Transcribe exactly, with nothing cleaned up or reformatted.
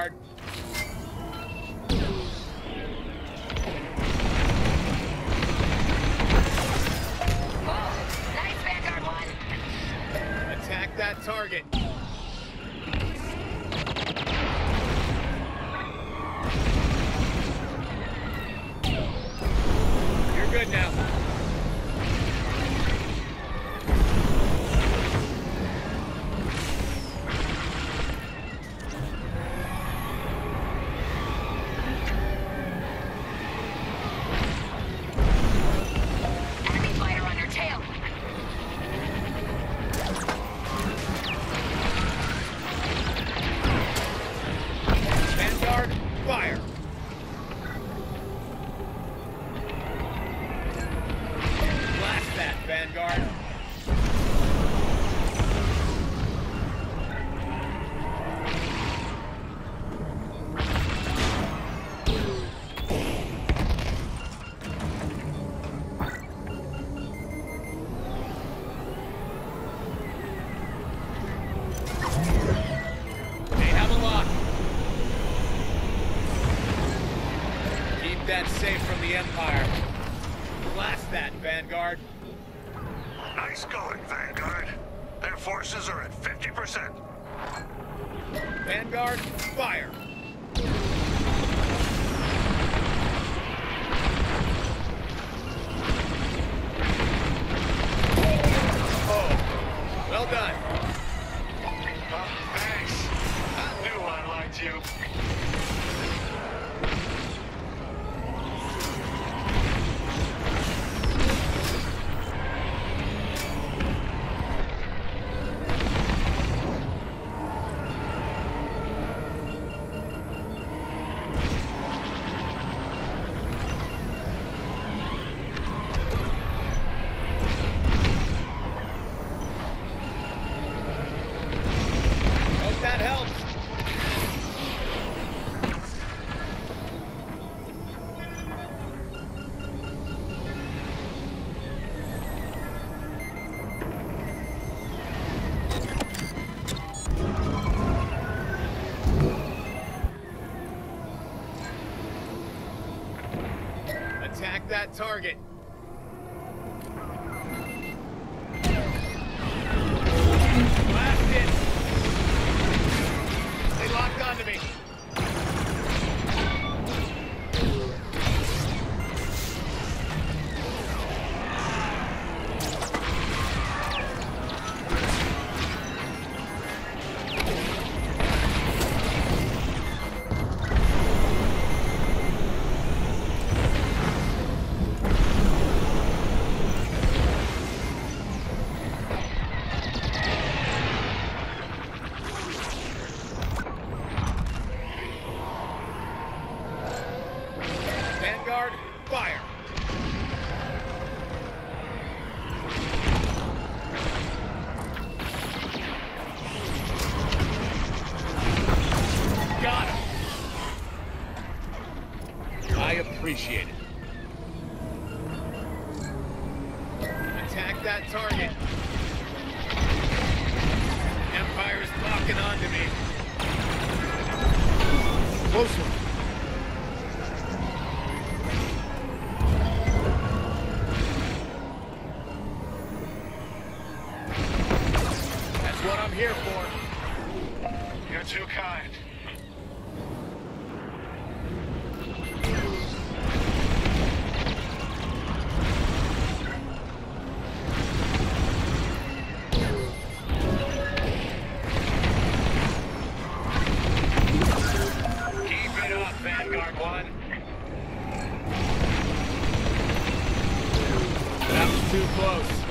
Vanguard. Oh, nice, Vanguard one. Attack that target. You're good now. Enemy fighter on your tail. Vanguard, fire. Blast that, Vanguard. They have a lock. Keep that safe from the Empire. Blast that, Vanguard. Nice going, Vanguard. Their forces are at fifty percent. Vanguard, fire. Oh, well done. Oh, thanks. I knew I liked you. Hope that helps. Attack that target. Blast it. They locked onto me. Vanguard, fire. Got him. I appreciate it. Attack that target. Empire's locking onto me. Close one. That's what I'm here for. You're too kind. Keep it up, Vanguard one. That was too close.